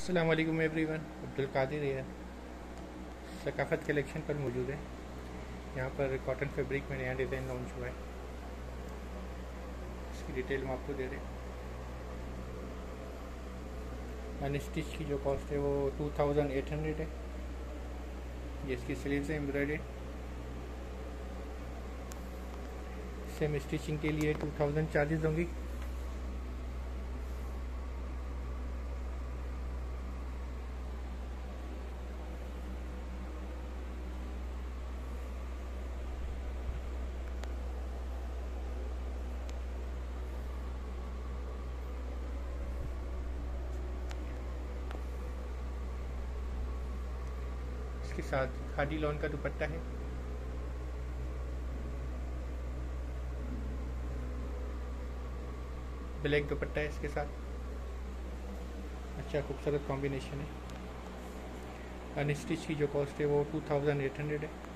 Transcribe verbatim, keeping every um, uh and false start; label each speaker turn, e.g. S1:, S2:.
S1: अस्सलाम वालेकुम एवरीवन, अब्दुल कादिर है। सकाफत कलेक्शन पर मौजूद है। यहाँ पर कॉटन फैब्रिक में नया डिज़ाइन लॉन्च हुआ है। इसकी डिटेल हम आपको दे रहे हैं। अनस्टिच की जो कॉस्ट है वो टू थाउजेंड एट हंड्रेड है। ये इसकी स्लीव्स है एम्ब्रॉयडरी। सेम स्टिचिंग के लिए टू थाउजेंड चार्जेस होंगी। इसके साथ खादी लॉन का दुपट्टा है। ब्लैक दुपट्टा है इसके साथ। अच्छा खूबसूरत कॉम्बिनेशन है। अनस्टिच की जो कॉस्ट है वो टू थाउजेंड एट हंड्रेड है।